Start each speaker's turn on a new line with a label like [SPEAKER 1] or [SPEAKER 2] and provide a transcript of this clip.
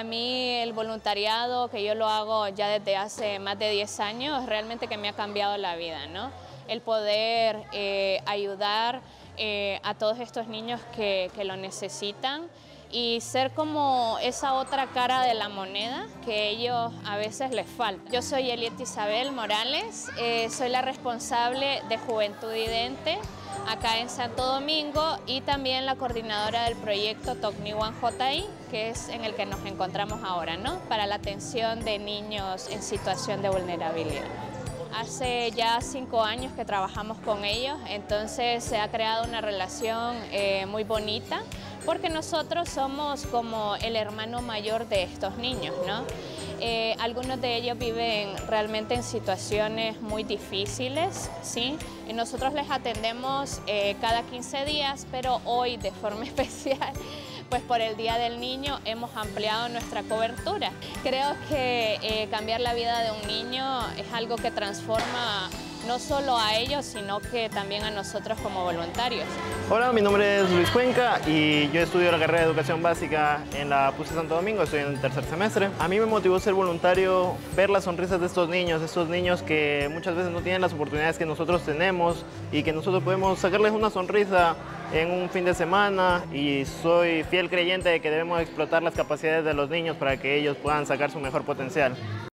[SPEAKER 1] A mí el voluntariado, que yo lo hago ya desde hace más de 10 años, realmente que me ha cambiado la vida, ¿no? El poder ayudar a todos estos niños que lo necesitan y ser como esa otra cara de la moneda que ellos a veces les falta. Yo soy Eliet Isabel Morales, soy la responsable de Juventud Idente acá en Santo Domingo y también la coordinadora del proyecto Tocniwan JI, que es en el que nos encontramos ahora, ¿no? Para la atención de niños en situación de vulnerabilidad. Hace ya 5 años que trabajamos con ellos, entonces se ha creado una relación muy bonita, porque nosotros somos como el hermano mayor de estos niños, ¿no? Algunos de ellos viven realmente en situaciones muy difíciles, ¿sí? Y nosotros les atendemos cada 15 días, pero hoy de forma especial, pues por el Día del Niño hemos ampliado nuestra cobertura. Creo que cambiar la vida de un niño es algo que transforma no solo a ellos, sino que también a nosotros como voluntarios.
[SPEAKER 2] Hola, mi nombre es Luis Cuenca y yo estudio la carrera de Educación Básica en la PUC Santo Domingo, estoy en el tercer semestre. A mí me motivó ser voluntario ver las sonrisas de estos niños que muchas veces no tienen las oportunidades que nosotros tenemos y que nosotros podemos sacarles una sonrisa en un fin de semana, y soy fiel creyente de que debemos explotar las capacidades de los niños para que ellos puedan sacar su mejor potencial.